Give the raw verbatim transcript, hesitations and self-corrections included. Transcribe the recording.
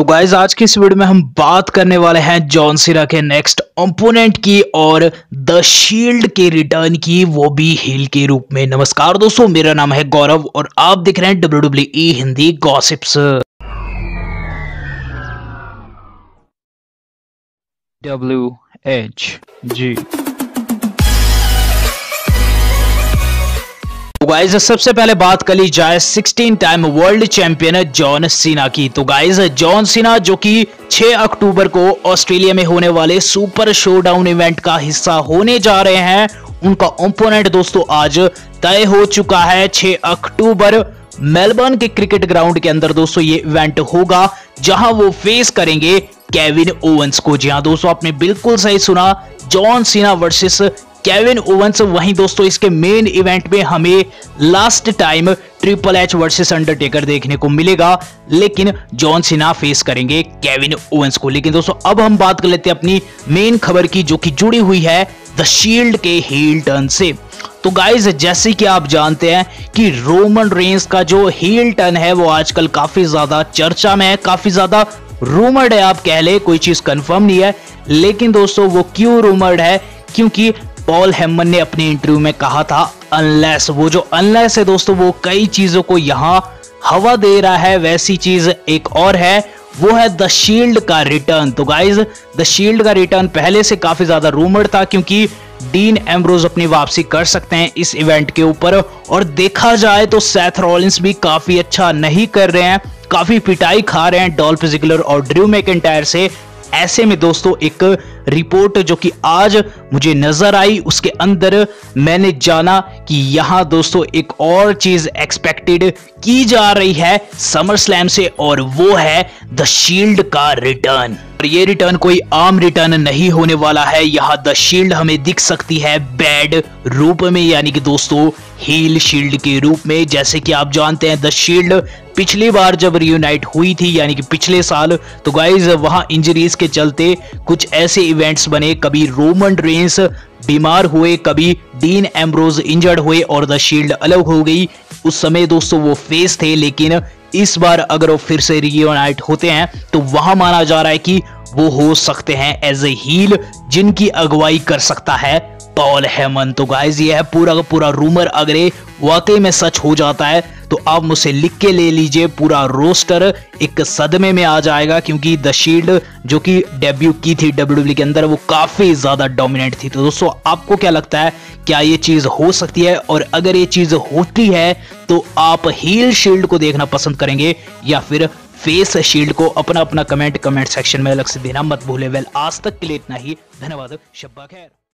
तो गाइज आज की इस वीडियो में हम बात करने वाले हैं जॉन सीना के नेक्स्ट ओपोनेंट की और द शील्ड के रिटर्न की, वो भी हील के रूप में। नमस्कार दोस्तों, मेरा नाम है गौरव और आप देख रहे हैं W W E Hindi gossips. डब्ल्यू एच जी गाइज सबसे पहले बात कर ली जाए sixteen time world champion John Cena की। तो गाइज जॉन सीना जो कि छह अक्टूबर को ऑस्ट्रेलिया में होने वाले सुपर शोडाउन इवेंट का हिस्सा होने जा रहे हैं, उनका ओपोनेंट दोस्तों आज तय हो चुका है। छह अक्टूबर मेलबर्न के क्रिकेट ग्राउंड के अंदर दोस्तों ये इवेंट होगा, जहां वो फेस करेंगे केविन ओवेंस को। जी हां दोस्तों, आपने बिल्कुल सही सुना, John Cena versus Kevin Owens. वहीं दोस्तों इसके मेन इवेंट में हमें last time triple H versus Undertaker देखने को मिलेगा, लेकिन जॉन सीना फेस करेंगे केविन ओवेंस को। लेकिन दोस्तों अब हम बात कर लेते हैं अपनी मेन खबर की, जो कि जुड़ी हुई है द शील्ड के हील टर्न से। तो गाइज जैसे कि आप जानते हैं कि रोमन रेंस का जो हील टर्न है वो आजकल काफी ज्यादा चर्चा में है, काफी ज्यादा रूमर्ड है, आप कह ले, कोई चीज कंफर्म नहीं है। लेकिन दोस्तों वो क्यों रूमर्ड है? क्योंकि पॉल हेमन ने अपने इंटरव्यू में कहा था अनलेस, वो जो अनलेस है दोस्तों वो कई चीजों को यहां हवा दे रहा है। वैसी चीज एक और है, वो है द शील्ड का रिटर्न। तो गाइज द शील्ड का रिटर्न पहले से काफी ज्यादा रूमर था, क्योंकि डीन एम्ब्रोज अपनी वापसी कर सकते हैं इस इवेंट के ऊपर। और देखा जाए तो सेथ रॉलिंस भी काफी अच्छा नहीं कर रहे हैं, काफी पिटाई खा रहे हैं डॉल्फ जिगलर और ड्रू मैकिंटायर से। ऐसे में दोस्तों एक रिपोर्ट जो कि आज मुझे नजर आई, उसके अंदर मैंने जाना कि यहां दोस्तों एक और चीज एक्सपेक्टेड की जा रही है समर स्लैम से, और वो है द शील्ड का रिटर्न। और ये रिटर्न कोई आम रिटर्न नहीं होने वाला है। यहां द शील्ड हमें दिख सकती है बैड रूप में, यानी कि दोस्तों हील शील्ड के रूप में। जैसे कि आप जानते हैं द शील्ड पिछली बार जब रियूनाइट हुई थी, यानी कि पिछले साल, तो गाइज वहां इंजरीज के चलते कुछ ऐसे इवेंट्स बने, कभी रोमन रेंस बीमार हुए, कभी डीन एम्ब्रोज इंजर्ड हुए और द शील्ड अलग हो गई। उस समय दोस्तों वो फेस थे, लेकिन इस बार अगर वो फिर से रियूनाइट होते हैं तो वहां माना जा रहा है कि वो हो सकते हैं एज ए हील, जिनकी अगुवाई कर सकता है पॉल हेमन। तो गाइज ये है पूरा का पूरा रूमर। अगर ये वाकई में सच हो जाता है तो आप मुझसे लिख के ले लीजिए, पूरा रोस्टर एक सदमे में आ जाएगा, क्योंकि द शील्ड जो कि डेब्यू की थी डब्ल्यू डब्ल्यू के अंदर वो काफी ज्यादा डोमिनेंट थी। तो दोस्तों आपको क्या लगता है, क्या ये चीज हो सकती है? और अगर ये चीज होती है तो आप हील शील्ड को देखना पसंद करेंगे या फिर फेस शील्ड को? अपना अपना कमेंट कमेंट सेक्शन में अलग से देना मत भूले। वेल आज तक के लिए इतना ही, धन्यवाद, शब्बा खैर।